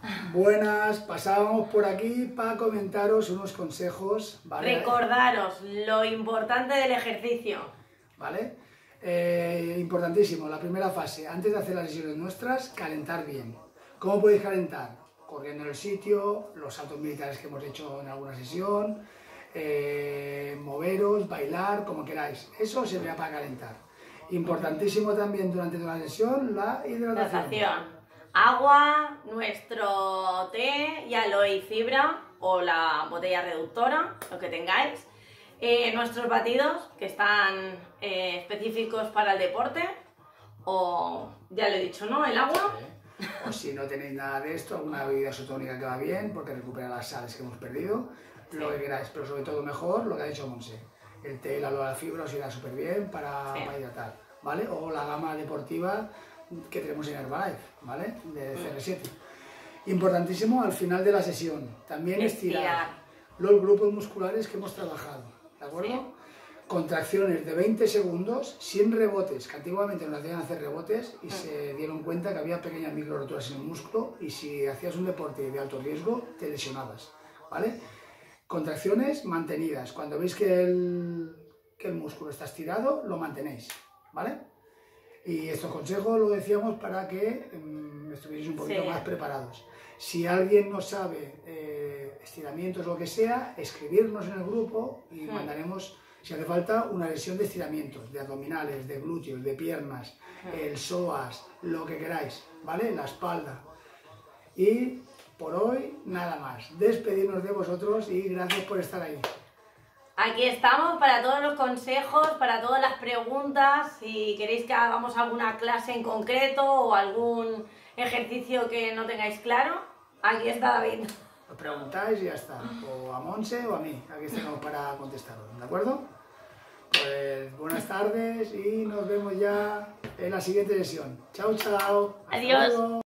Buenas, pasábamos por aquí para comentaros unos consejos, ¿vale? Recordaros lo importante del ejercicio. ¿Vale? Importantísimo, la primera fase, antes de hacer las sesiones nuestras, calentar bien. ¿Cómo podéis calentar? Corriendo en el sitio, los saltos militares que hemos hecho en alguna sesión, moveros, bailar, como queráis. Eso servirá para calentar. Importantísimo también durante toda la sesión, la hidratación. Agua, nuestro té y aloe y fibra o la botella reductora, lo que tengáis. Nuestros batidos que están específicos para el deporte o, ya lo he dicho, ¿no? El agua. Sí. O si no tenéis nada de esto, alguna bebida isotónica que va bien porque recupera las sales que hemos perdido, sí. Lo que queráis, pero sobre todo mejor lo que ha dicho Monse. El té, el aloe, la fibra os irá súper bien para hidratar, ¿vale? O la gama deportiva que tenemos en Herbalife, ¿vale? De CR7. Importantísimo al final de la sesión, también estirar los grupos musculares que hemos trabajado, ¿de acuerdo? Sí. Contracciones de 20 segundos sin rebotes, que antiguamente nos hacían hacer rebotes y se dieron cuenta que había pequeñas micro roturas en el músculo y si hacías un deporte de alto riesgo te lesionabas, ¿vale? Contracciones mantenidas, cuando veis que el músculo está estirado, lo mantenéis, ¿vale? Y estos consejos lo decíamos para que estuvierais un poquito más preparados. Si alguien no sabe estiramientos o lo que sea, escribirnos en el grupo y mandaremos, si hace falta, una sesión de estiramientos, de abdominales, de glúteos, de piernas, el psoas, lo que queráis, ¿vale? La espalda. Y por hoy, nada más. Despedirnos de vosotros y gracias por estar ahí. Aquí estamos para todos los consejos, para todas las preguntas. Si queréis que hagamos alguna clase en concreto o algún ejercicio que no tengáis claro, aquí está David. Os preguntáis y ya está. O a Monse o a mí. Aquí estamos para contestaros, ¿de acuerdo? Pues buenas tardes y nos vemos ya en la siguiente sesión. Chao, chao. Adiós.